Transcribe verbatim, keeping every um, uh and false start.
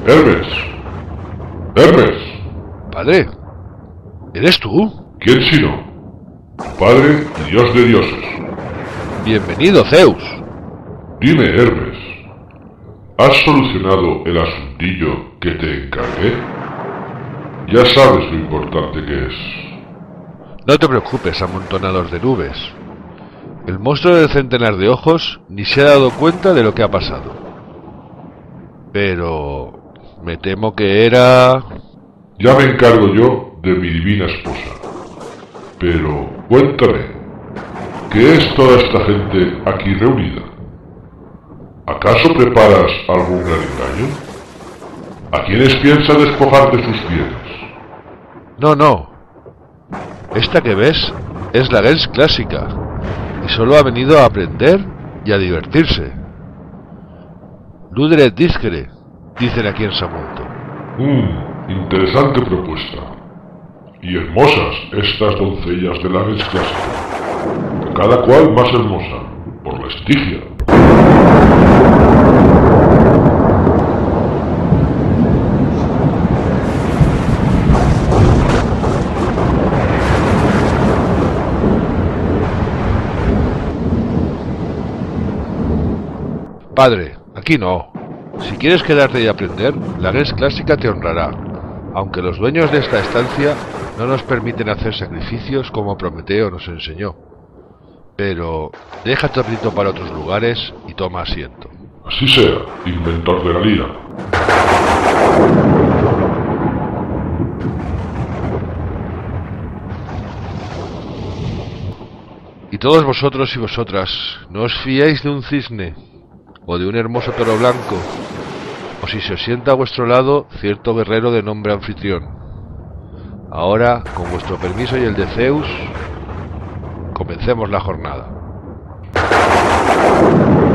Hermes. Hermes. Padre, ¿eres tú? ¿Quién sino? Padre y Dios de dioses. Bienvenido, Zeus. Dime, Hermes, ¿has solucionado el asuntillo que te encargué? Ya sabes lo importante que es. No te preocupes, amontonados de nubes. El monstruo del centenar de ojos ni se ha dado cuenta de lo que ha pasado. Pero... me temo que era... Ya me encargo yo de mi divina esposa. Pero cuéntame, ¿qué es toda esta gente aquí reunida? ¿Acaso preparas algún gran engaño? ¿A quiénes piensa despojar de sus bienes? No, no. Esta que ves es la Gens clásica, y solo ha venido a aprender y a divertirse. Ludere discere, dicen aquí en Samunto. Mmm, interesante propuesta. Y hermosas estas doncellas de la Gens clásica. Cada cual más hermosa, por la Estigia. Padre, aquí no. Si quieres quedarte y aprender, la Gens clásica te honrará, aunque los dueños de esta estancia no nos permiten hacer sacrificios como Prometeo nos enseñó. Pero deja tu aprieto para otros lugares y toma asiento. Así sea, inventor de la lira. Y todos vosotros y vosotras, ¿no os fiáis de un cisne o de un hermoso toro blanco, o si se os sienta a vuestro lado cierto guerrero de nombre Anfitrión? Ahora, con vuestro permiso y el de Zeus, comencemos la jornada.